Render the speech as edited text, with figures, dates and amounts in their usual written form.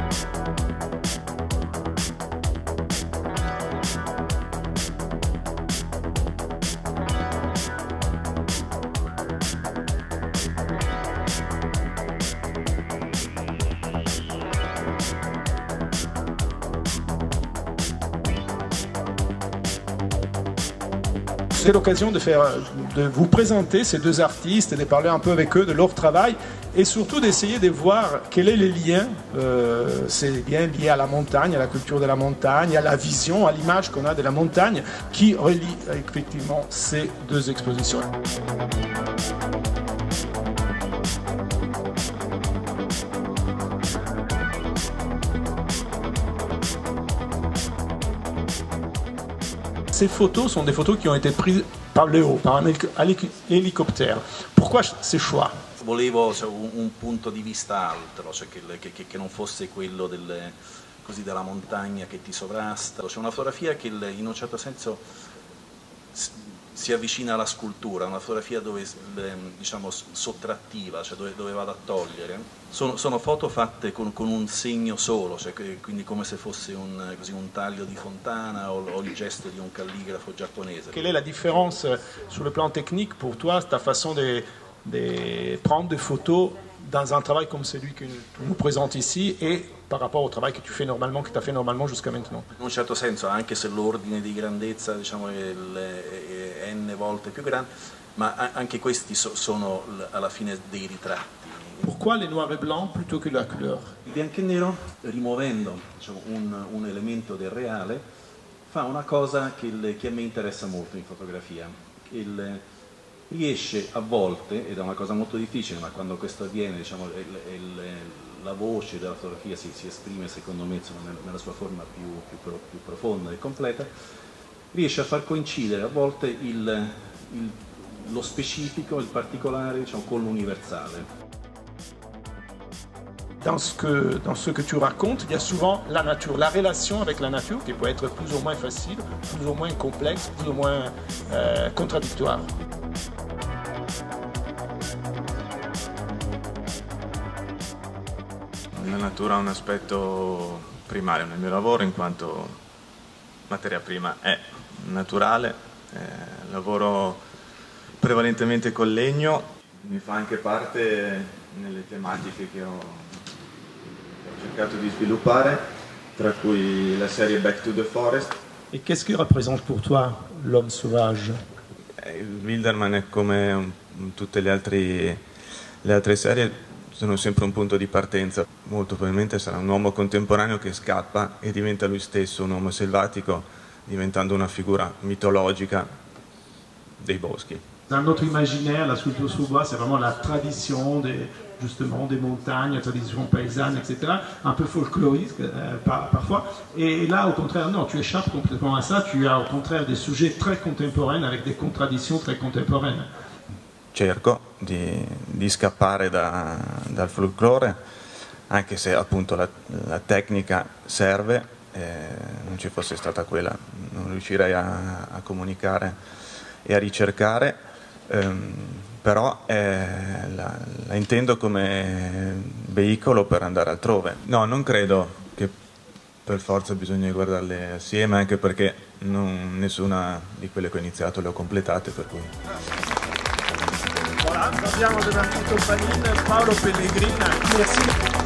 C'est l'occasion de vous présenter ces deux artistes et de parler un peu avec eux de leur travail et surtout d'essayer de voir quel est le lien, c'est bien lié à la montagne, à la culture de la montagne, à la vision, à l'image qu'on a de la montagne qui relie effectivement ces deux expositions. Ces photos sont des photos qui ont été prises par le haut, par un hélicoptère. Pourquoi ces choix? Volevo un punto di vista altro, cioè che non fosse quello della montagna che ti sovrasta. C'è una fotografia che in un certo senso si avvicina alla scultura, una fotografia dove, diciamo, sottrattiva, cioè dove vado a togliere. Sono foto fatte con un segno solo, cioè quindi come se fosse un taglio di fontana o il gesto di un calligrafo giapponese. Quelle est la différence sur le plan technique pour toi, ta façon de prendre des photos dans un travail comme celui que tu nous présentes ici et par rapport au travail que tu fais normalement, que tu as fait normalement jusqu'à maintenant? In un certo senso, anche se l'ordine di grandezza, diciamo, è n volte più grande, ma anche questi sono alla fine dei ritratti. Pourquoi les noirs et blancs plutôt que la couleur? Il bianco e nero, rimuovendo, diciamo, un elemento del reale, fa una cosa che a me interessa molto in fotografia. Riesce a volte, ed è una cosa molto difficile, ma quando questo avviene, diciamo, la voce della fotografia si esprime, secondo me, nella sua forma più profonda e completa, riesce a far coincidere a volte lo specifico, il particolare, diciamo, con l'universale. Dans ce que tu racontes, il y a souvent la nature, la relation avec la nature qui peut être plus ou moins facile, plus ou moins complexe, plus ou moins contradictoire. La natura ha un aspetto primario nel mio lavoro in quanto materia prima è naturale, lavoro prevalentemente con legno, mi fa anche parte nelle tematiche che ho cercato di sviluppare, tra cui la serie Back to the Forest. Et qu'est-ce qui représente pour toi l'homme sauvage? Il Wildermann è come tutte le altre serie, sono sempre un punto di partenza. Molto probabilmente sarà un uomo contemporaneo che scappa e diventa lui stesso un uomo selvatico, diventando una figura mitologica dei boschi. Dans notre imaginaire, la sculpture sous bois, c'est vraiment la tradition justement des montagnes, la tradition paysanne, etc. Un peu folklorique parfois. Et là, au contraire, non, tu échappes complètement à ça. Tu as au contraire des sujets très contemporains avec des contradditions très contemporaines. Cerco di scappare dal folklore, anche se appunto la tecnica serve, non ci fosse stata quella non riuscirei a comunicare e a ricercare, però la intendo come veicolo per andare altrove. No, non credo che per forza bisogna guardarle assieme, anche perché nessuna di quelle che ho iniziato le ho completate, per cui... Voilà, abbiamo davanti compagnia Paolo Pellegrini. Merci.